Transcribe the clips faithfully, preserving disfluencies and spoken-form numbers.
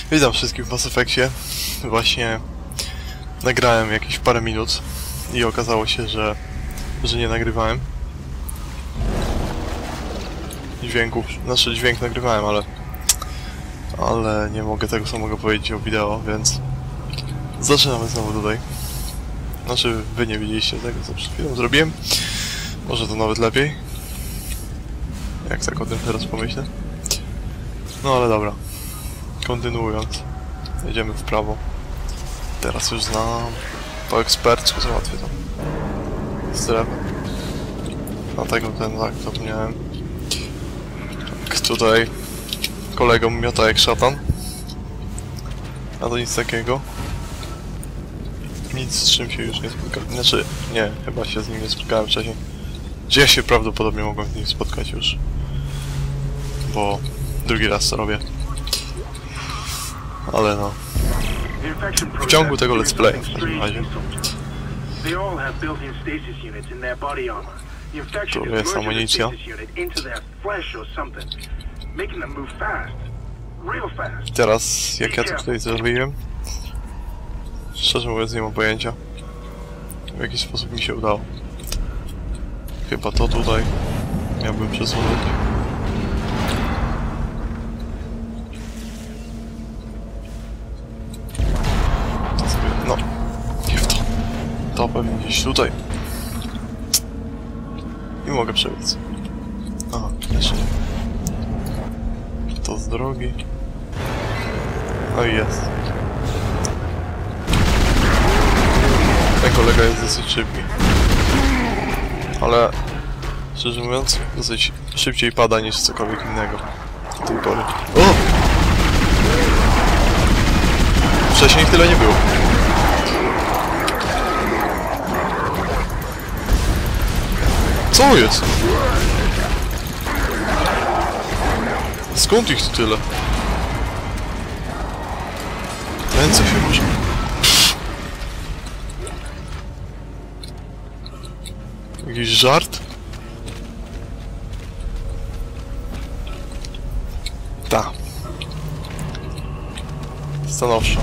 Witam wszystkich w Mass Effectie. Właśnie nagrałem jakieś parę minut i okazało się, że, że nie nagrywałem dźwięków. Znaczy dźwięk nagrywałem, ale ale nie mogę tego samego powiedzieć o wideo, więc zaczynamy znowu tutaj. Znaczy wy nie widzieliście tego, co przed chwilą zrobiłem. Może to nawet lepiej, jak tak o tym teraz pomyślę. No ale dobra. Kontynuując, jedziemy w prawo. Teraz już znam, po ekspercku załatwię to strefę. Dlatego ten tak zapomniałem. Tak, tutaj kolegą miota jak szatan. A to nic takiego. Nic, z czym się już nie spotkałem. Znaczy, nie, chyba się z nim nie spotkałem wcześniej. Czy ja się prawdopodobnie mogłem z nim spotkać już. Bo drugi raz to robię. Ale no. W ciągu tego let's play w każdym razie. Tu jest amunicja. Teraz, jak ja to tutaj zrobiłem, szczerze mówiąc nie mam pojęcia, w jaki sposób mi się udało. Chyba to tutaj miałbym przesunąć. No, nie w to. To pewnie gdzieś tutaj. Nie mogę przebiec. Aha, jeszcze nie. To z drogi. No i jest. Ten kolega jest dosyć szybki. Ale szczerze mówiąc, dosyć szybciej pada niż cokolwiek innego do tej pory. O! Wcześniej tyle nie było. Co jest? Skąd ich tu tyle? Ręce się może. Jakiś żart? Ta. Stanowczo.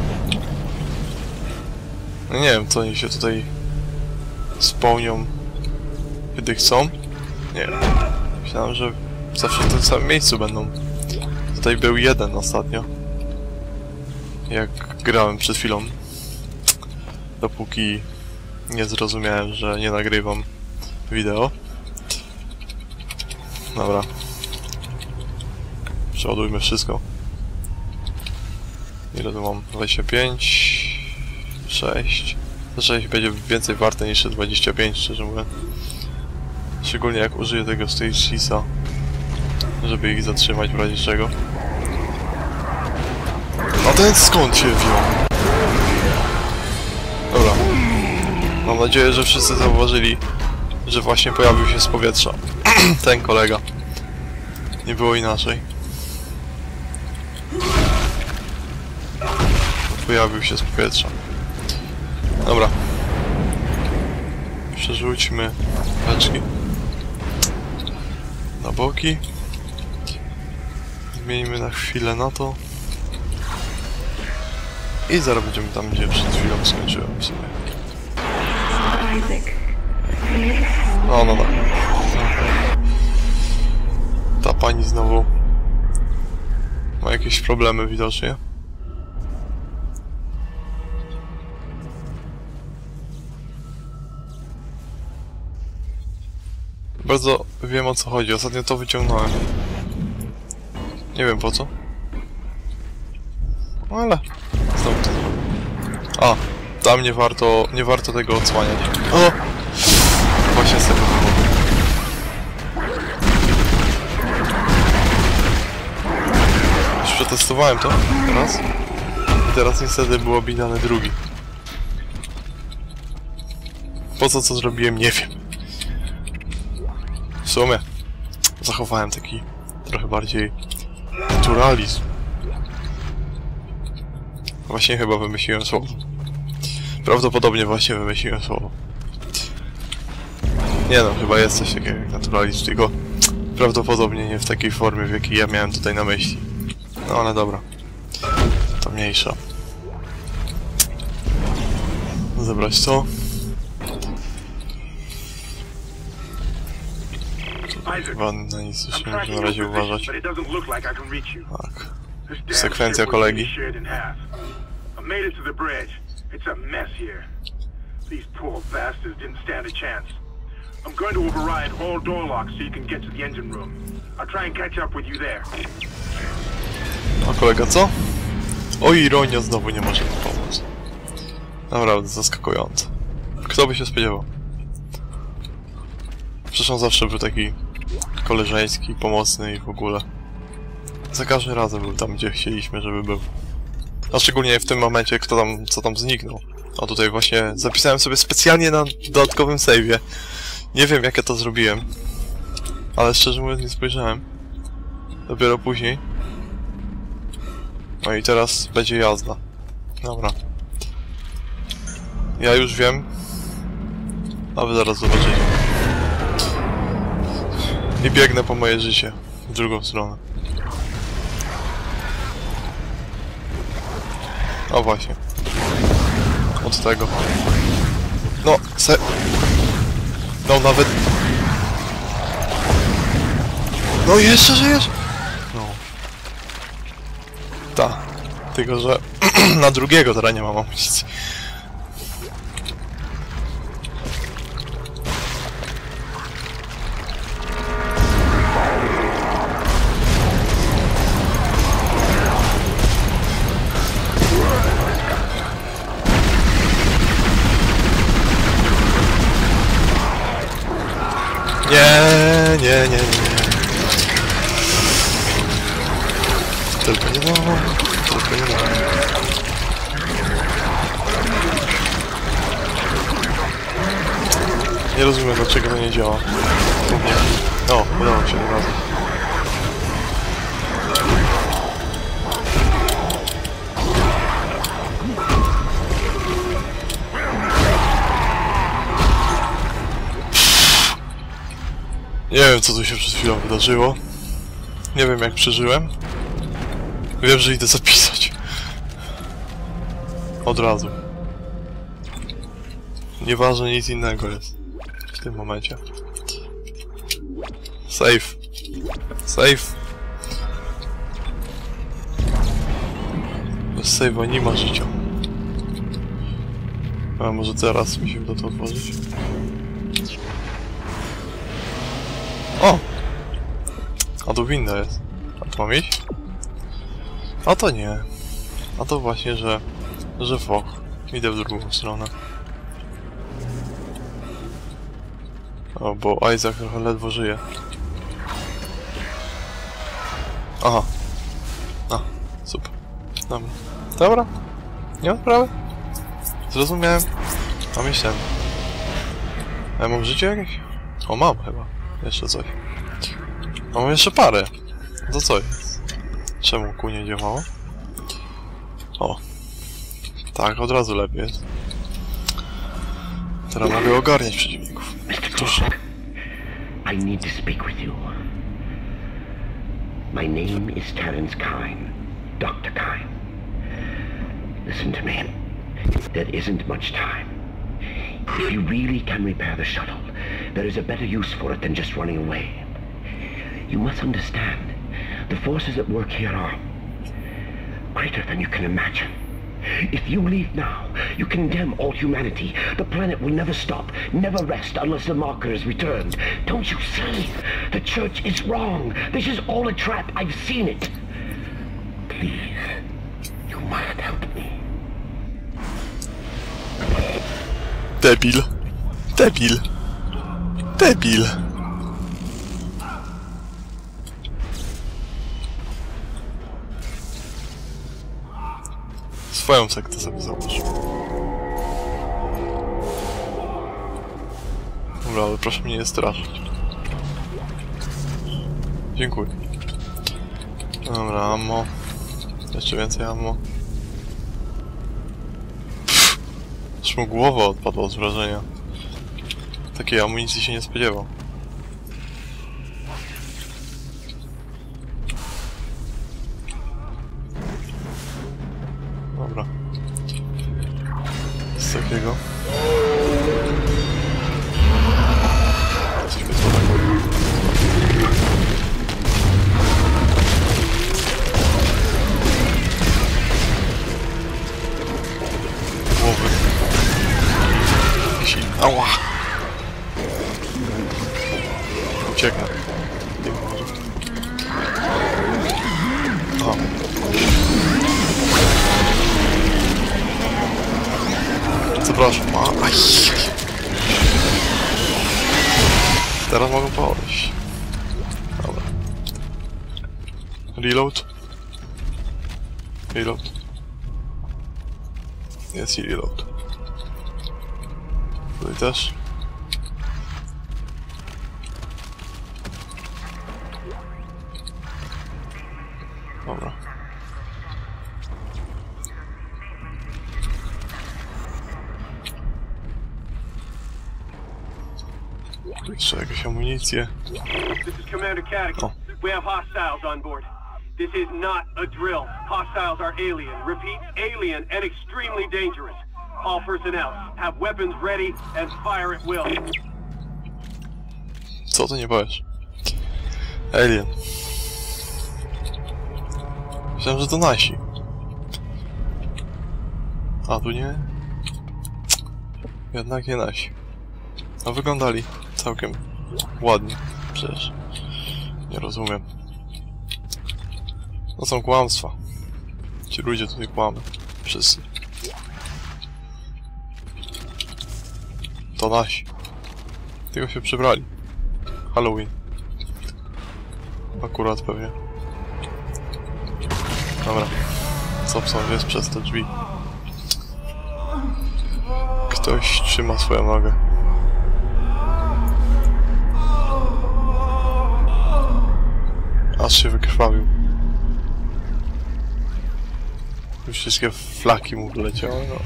No nie wiem, co oni się tutaj spełnią, kiedy chcą. Nie wiem. Myślałem, że zawsze w tym samym miejscu będą. Tutaj był jeden ostatnio. Jak grałem przed chwilą. Dopóki nie zrozumiałem, że nie nagrywam wideo. Dobra. Przeładujmy wszystko. Ile tu mam? dwadzieścia pięć... sześć... sześć będzie więcej warte niż dwadzieścia pięć, szczerze mówiąc. Szczególnie jak użyję tego Stage Sheetsa, żeby ich zatrzymać w razie czego. A ten skąd się wziął? Dobra. Mam nadzieję, że wszyscy zauważyli, że właśnie pojawił się z powietrza. Ten kolega. Nie było inaczej. Pojawił się z powietrza. Dobra. Przerzućmy beczki na boki. Zmieńmy na chwilę na to. I zaraz będziemy tam, gdzie przed chwilą skończyłem w sumie. No, no, no. Ta pani znowu ma jakieś problemy widocznie. Bardzo wiem, o co chodzi. Ostatnio to wyciągnąłem. Nie wiem po co. Ale znowu to zrobię. A, tam nie warto, nie warto tego odsłaniać. O! Właśnie z tego powodu. Już przetestowałem to teraz. I teraz niestety byłoby dany drugi. Po co co zrobiłem, nie wiem. W sumie zachowałem taki trochę bardziej naturalizm. Właśnie chyba wymyśliłem słowo. Prawdopodobnie właśnie wymyśliłem słowo. Nie no, chyba jest coś takiego jak naturalizm, tylko prawdopodobnie nie w takiej formie, w jakiej ja miałem tutaj na myśli. No ale dobra. To mniejsza. Zebrać to. Chyba na nic już nie muszę na razie uważać. Tak. Sekwencja kolegi. I'm going to override all door locks so you can get to the engine room. I'll try and catch up with you there. A kolega co? O, ironia, znowu nie może mi pomóc. Naprawdę zaskakujące. Kto by się spodziewał? Przecież on zawsze był taki koleżeński, pomocny i w ogóle. Za każdym razem był tam, gdzie chcieliśmy, żeby był. A szczególnie w tym momencie, kto tam, co tam zniknął. A tutaj właśnie zapisałem sobie specjalnie na dodatkowym save'ie. Nie wiem, jak ja to zrobiłem. Ale szczerze mówiąc nie spojrzałem. Dopiero później. No i teraz będzie jazda. Dobra. Ja już wiem. A wy zaraz zobaczycie. I biegnę po moje życie. W drugą stronę. O właśnie. Od tego. No, se... No nawet... No jeszcze żyjesz? No. Ta. Tylko, że na drugiego teraz nie mam amunicji. Nie, nie, nie, nie. Tylko nie no, tylko nie no. Nie rozumiem, dlaczego to nie działa. Nie. O, udało się tym razem. Nie wiem, co tu się przed chwilą wydarzyło. Nie wiem, jak przeżyłem. Wiem, że idę zapisać. Od razu. Nieważne, nic innego jest w tym momencie. Save. Save. Bez save'a nie ma życia. A może teraz mi się uda to otworzyć? O! A tu winda jest. A tu mam iść? A to nie. A to właśnie, że... że foch. Idę w drugą stronę. O, bo Isaac trochę ledwo żyje. Aha. A, super. Dobra. Dobra. Nie ma sprawy. Zrozumiałem. A myślałem. A ja mam życie jakieś? O, mam chyba. Jeszcze coś. A mam jeszcze parę. To co jest? Czemu kół nie działało? O. Tak, od razu lepiej jest. Teraz mogę ogarniać przeciwników. Cóż. I need to speak with you. My name is Terence Kyne, Doctor Kyne. Listen to me. There isn't much time. If you really can repair the shuttle, there is a better use for it than just running away. You must understand, the forces at work here are greater than you can imagine. If you leave now, you condemn all humanity. The planet will never stop, never rest unless the marker is returned. Don't you see? The church is wrong. This is all a trap. I've seen it. Please, you must help me. Debil. Debil. Debil. Swoją sektę sobie załóż. Dobra, ale proszę mnie nie straszyć. Dziękuję. Dobra, ammo. Jeszcze więcej ammo. Pff, aż mu głowa odpadła z wrażenia. Takiej amunicji się nie spodziewał. Dobra. Z takiego. Coś wyzwanego. Głowy. Jeśli... Ała! Ucieknę. Nie może. Aha. Przepraszam. A, aj. Teraz mogę podejść. Dobra. Reload. Reload. Jest i reload. Tutaj też. Dobra. Jeszcze jakieś amunicje. This is Commander Catacomb. Oh. We have hostiles on board. This is not a drill. Hostiles are alien. Repeat, alien and extremely dangerous. All personnel, have weapons ready and fire at will. Co ty nie powiesz? Alien. Myślałem, że to nasi. A tu nie? Jednak nie nasi. No wyglądali całkiem ładnie. Przecież nie rozumiem. To są kłamstwa. Ci ludzie tutaj kłamią. Wszyscy. To nasi. Tylko się przebrali. Halloween. Akurat pewnie. Dobra. Co psą jest przez te drzwi? Ktoś trzyma swoją nogę. Aż się wykrwawił. Już wszystkie flaki mu wyleciały, no.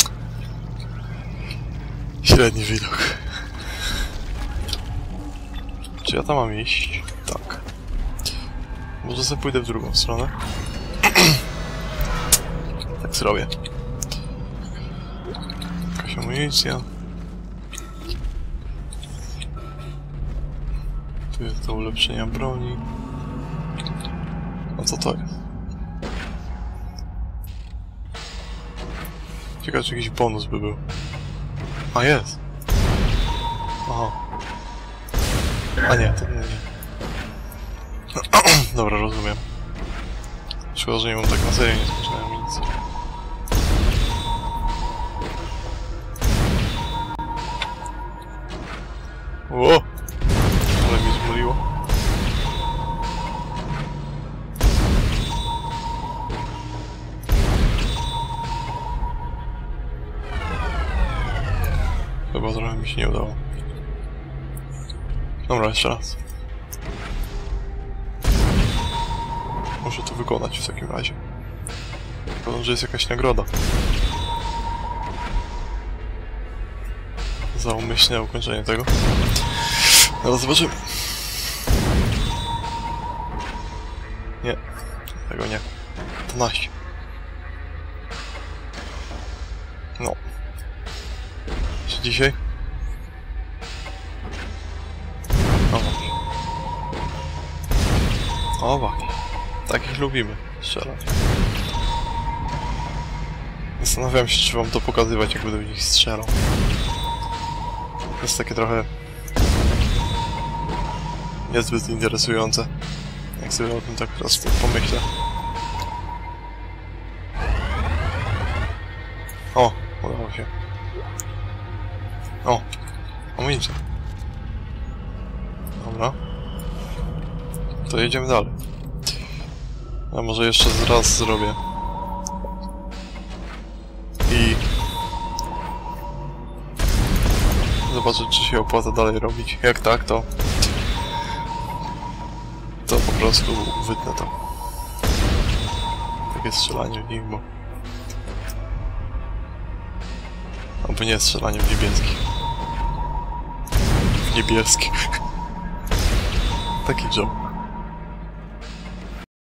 Średni widok. Czy ja tam mam iść? Tak. Może sobie pójdę w drugą stronę. Tak zrobię. Jakaś amunicja. Tu jest do ulepszenia broni. A co to jest? Ciekawe, czy jakiś bonus by był. A jest! Aha. A nie, to nie, nie. Dobra, rozumiem. Szkoda, że nie mam tak na serio nieskończonej amunicji. Ło! Ale mi zmuliło. Chyba trochę mi się nie udało. Dobra, jeszcze raz. Muszę to wykonać w takim razie. Podobno, że jest jakaś nagroda. Za umyślne ukończenie tego. Ale zobaczymy. Nie. Tego nie. To nasi. No. Czy dzisiaj? O właśnie. O właśnie. Takich lubimy strzelać. Zastanawiam się, czy wam to pokazywać, jak będę w nich strzelał. Jest takie trochę... niezbyt interesujące. Jak sobie o tym tak raz pomyślę. O! Udało się. O! Amunicja. Dobra. To jedziemy dalej. A może jeszcze raz zrobię. I... zobaczę, czy się opłaca dalej robić. Jak tak, to... to po prostu wytnę to. Takie strzelanie w nich, bo... albo nie strzelanie w niebieskich. W niebieskich. Taki job.